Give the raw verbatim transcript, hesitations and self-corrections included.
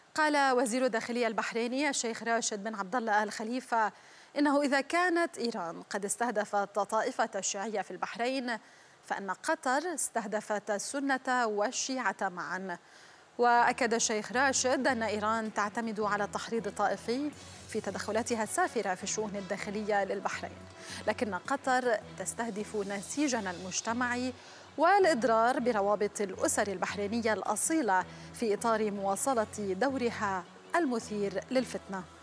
قال وزير الداخلية البحريني الشيخ راشد بن عبد الله آل خليفة إنه إذا كانت إيران قد استهدفت طائفة الشيعية في البحرين فإن قطر استهدفت السنة والشيعة معا. وأكد الشيخ راشد أن إيران تعتمد على التحريض الطائفي في تدخلاتها السافرة في الشؤون الداخلية للبحرين، لكن قطر تستهدف نسيجنا المجتمعي والإضرار بروابط الأسر البحرينية الأصيلة في إطار مواصلة دورها المثير للفتنة.